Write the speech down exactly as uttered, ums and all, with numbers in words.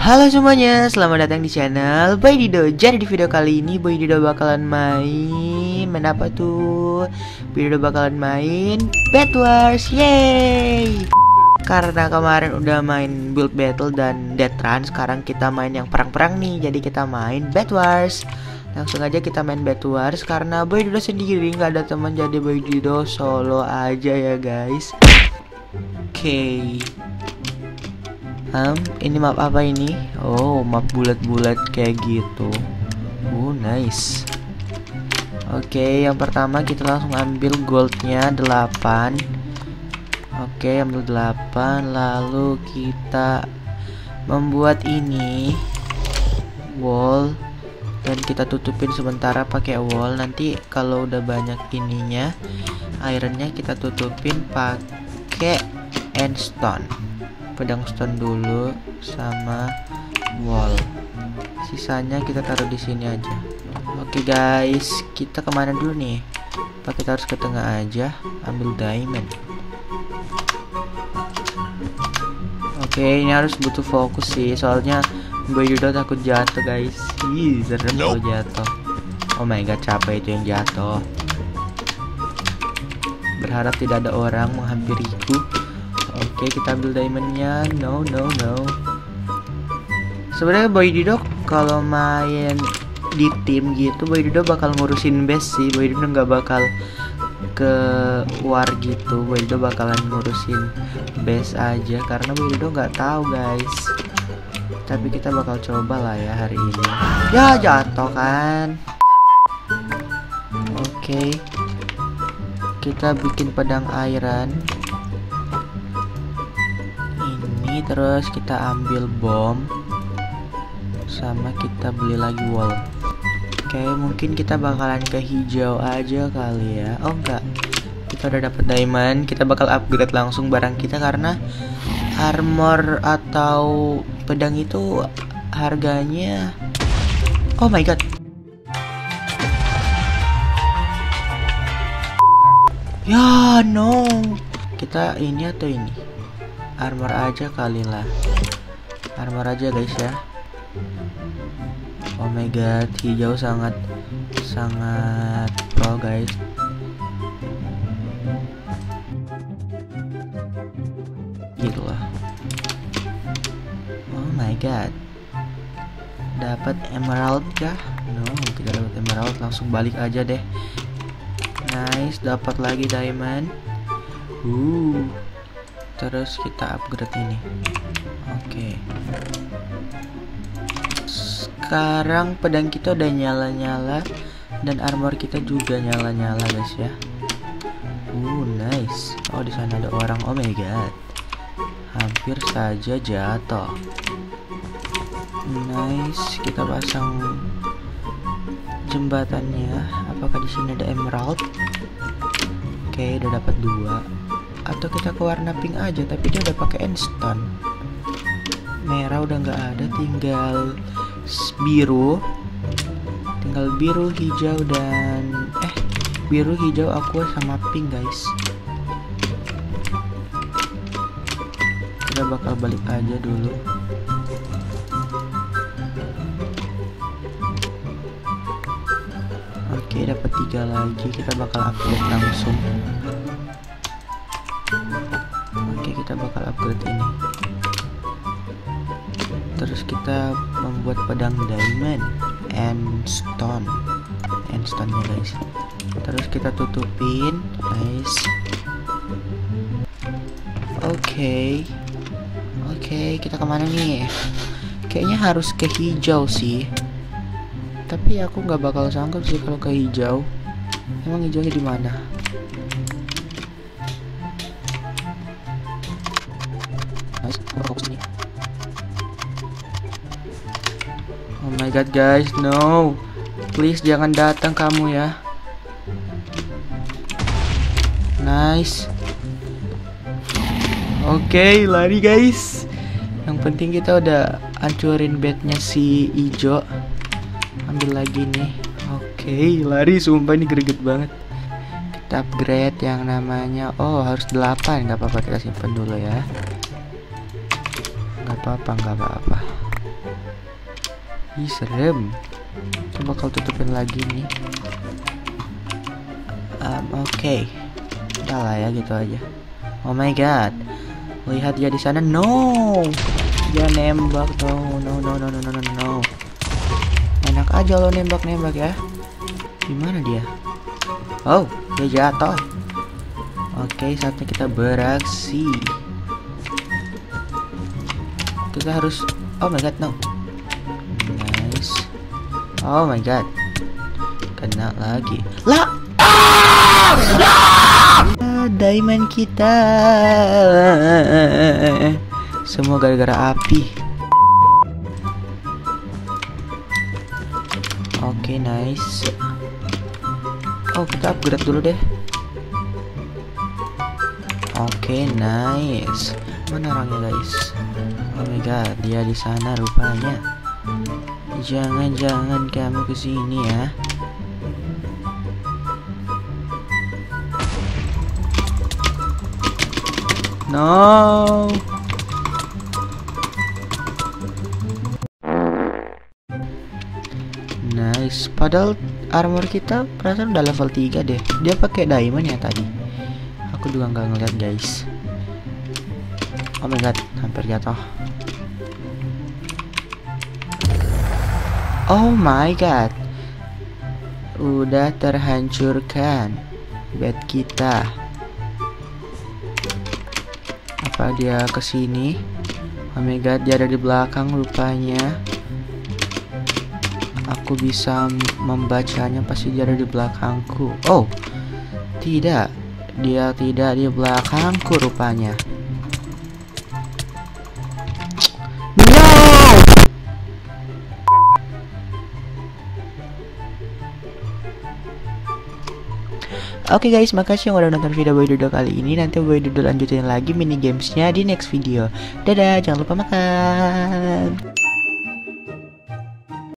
Halo semuanya, selamat datang di channel Boy Dido. Jadi di video kali ini Boy Dido bakalan main Main apa tuh? Boy Dido bakalan main Bed Wars, yeay. Karena kemarin udah main Build Battle dan Death Run, sekarang kita main yang perang-perang nih. Jadi kita main Bed Wars. Langsung aja kita main Bed Wars. Karena Boy Dido sendiri, nggak ada teman, jadi Boy Dido solo aja ya guys. Oke okay. Um, ini map apa ini? Oh, map bulat-bulat kayak gitu. Oh, nice. Oke, okay, yang pertama kita langsung ambil goldnya delapan. Oke, okay, ambil delapan. Lalu kita membuat ini wall dan kita tutupin sementara pakai wall. Nanti kalau udah banyak ininya, ironnya kita tutupin pakai endstone. Pedang stone dulu sama wall. Sisanya kita taruh di sini aja. Oke guys, kita kemana dulu nih? Apa kita harus ke tengah aja? Ambil diamond. Oke, ini harus butuh fokus sih, soalnya Boy Dido takut jatuh guys. Ih, serem kalau jatuh. Oh my god, capek itu yang jatuh. Berharap tidak ada orang menghampiriku. Oke, kita ambil diamondnya. No, no, no. Sebenarnya Boy Dido kalau main di tim gitu, Boy Dido bakal ngurusin base sih. Boy Dido nggak bakal ke war gitu. Boy Dido bakalan ngurusin base aja, karena Boy Dido nggak tahu guys. Tapi kita bakal coba lah ya hari ini. Ya jatuh kan. Oke, kita bikin pedang iron. Terus kita ambil bom sama kita beli lagi wall. Oke, mungkin kita bakalan ke hijau aja kali ya. Oh enggak, kita udah dapet diamond. Kita bakal upgrade langsung barang kita, karena armor atau pedang itu harganya, oh my god, ya no. Kita ini atau ini armor aja kali lah. Armor aja guys ya. Oh my god, hijau sangat sangat pro guys. Gitu lah. Oh my god, dapat emerald kah? No, kita dapat emerald, langsung balik aja deh. Nice, dapat lagi diamond. Uh Terus kita upgrade ini. Oke. Sekarang pedang kita udah nyala-nyala dan armor kita juga nyala-nyala guys ya. Uh, nice. Oh, di sana ada orang. Oh my god. Hampir saja jatuh. Nice. Kita pasang jembatannya. Apakah di sini ada emerald? Oke, udah dapat dua. Atau kita ke warna pink aja, tapi dia udah pakai endstone. Merah udah nggak ada, tinggal biru, tinggal biru, hijau dan eh biru, hijau, aqua sama pink guys. Kita bakal balik aja dulu. Oke, dapat tiga lagi. Kita bakal upgrade langsung. Oke, kita bakal upgrade ini. Terus kita membuat pedang diamond and stone, and stone nya guys. Terus kita tutupin, nice. Oke, oke, kita kemana nih? Kayaknya harus ke hijau sih. Tapi aku nggak bakal sanggup sih kalau ke hijau. Emang hijaunya di mana? Oh my god guys, no, please jangan datang kamu ya. Nice. Oke, okay, lari guys. Yang penting kita udah hancurin bednya si ijo. Ambil lagi nih. Oke, okay, lari, sumpah ini greget banget. Kita upgrade yang namanya, oh harus delapan. Nggak apa-apa, kita simpen dulu ya. Nggak apa-apa, nggak apa-apa. Ih, serem. Coba kau tutupin lagi nih. Um, Oke, okay. Udah lah ya gitu aja. Oh my god, lihat dia di sana. No, dia nembak dong. No no no no no no no. Enak aja lo nembak-nembak ya. Gimana dia? Oh, dia jatuh. Oke, okay, saatnya kita beraksi. Kita harus. Oh my god, no. Nice. Oh my god, kena lagi. Lah. Ah, diamond kita. Semua gara-gara api. Oke, okay, nice. Oh, kita upgrade dulu deh. Oke, okay, nice. Mana orangnya, guys? Oh my god, dia di sana rupanya. Jangan-jangan kamu kesini ya. No. Nice. Padahal armor kita perasaan udah level tiga deh. Dia pakai diamond ya tadi. Aku juga nggak ngeliat, guys. Oh my god, hampir jatuh. Oh my god. Udah terhancurkan bed kita. Apa dia kesini? Oh my god, dia ada di belakang rupanya. Aku bisa membacanya, pasti dia ada di belakangku. Oh, tidak. Dia tidak di belakangku rupanya. No! Oke okay guys, makasih yang udah nonton video Boy Dodo kali ini. Nanti Boy Dodo lanjutin lagi mini gamesnya di next video. Dadah, jangan lupa makan.